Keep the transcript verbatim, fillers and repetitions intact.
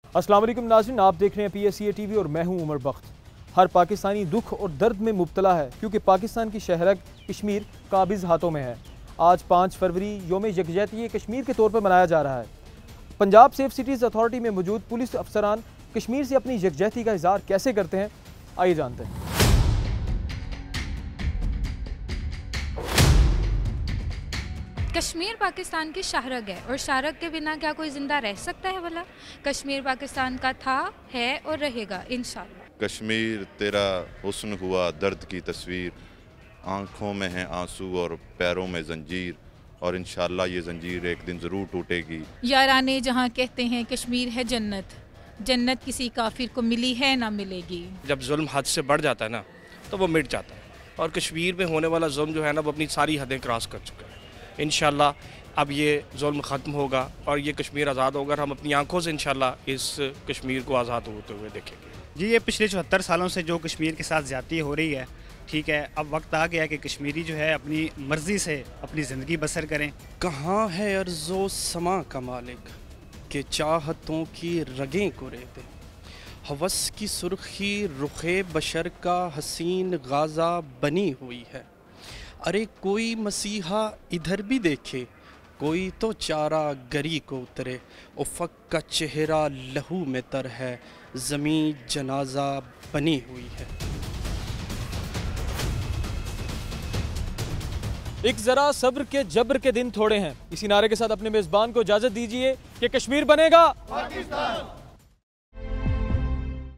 अस्सलाम वालेकुम नाज़रीन, आप देख रहे हैं P S C A TV और मैं हूं उमर बख्त। हर पाकिस्तानी दुख और दर्द में मुब्तला है क्योंकि पाकिस्तान की शहरक कश्मीर काबिज़ हाथों में है। आज पाँच फरवरी योम यकजहती कश्मीर के तौर पर मनाया जा रहा है। पंजाब सेफ सिटीज़ अथॉरिटी में मौजूद पुलिस अफसरान कश्मीर से अपनी यकजहती का इज़हार कैसे करते हैं, आइए जानते हैं। कश्मीर पाकिस्तान की शाहरग है और शाहरग के बिना क्या कोई ज़िंदा रह सकता है भला। कश्मीर पाकिस्तान का था, है और रहेगा इंशाअल्लाह। कश्मीर तेरा हुस्न हुआ दर्द की तस्वीर, आँखों में है आंसू और पैरों में जंजीर, और इंशाअल्लाह ये जंजीर एक दिन ज़रूर टूटेगी। याराने जहाँ कहते हैं कश्मीर है जन्नत, जन्नत किसी काफिर को मिली है ना मिलेगी। जब जुल्म हद से बढ़ जाता है ना तो वो मिट जाता है, और कश्मीर में होने वाला जुल्म जो है ना वो अपनी सारी हदें क्रॉस कर चुका है। इंशाअल्लाह अब ये जुल्म ख़त्म होगा और ये कश्मीर आज़ाद होगा। हम अपनी आंखों से इंशाअल्लाह इस कश्मीर को आज़ाद होते हुए देखेंगे। जी, ये पिछले चौहत्तर सालों से जो कश्मीर के साथ ज़्यादती हो रही है, ठीक है, अब वक्त आ गया कि कश्मीरी जो है अपनी मर्ज़ी से अपनी ज़िंदगी बसर करें। कहाँ है अर्ज़ो समा का मालिक के चाहतों की रगें को रेते, हवस की सुर्खी रुखे बशर का हसीन गाज़ा बनी हुई है। अरे कोई मसीहा इधर भी देखे, कोई तो चारा गरी को उतरे, उफ़क़ का चेहरा लहू में तर है, ज़मीं जनाजा बनी हुई है। एक ज़रा सब्र के जब्र के दिन थोड़े हैं, इसी नारे के साथ अपने मेज़बान को इजाज़त दीजिए कि कश्मीर बनेगा पाकिस्तान।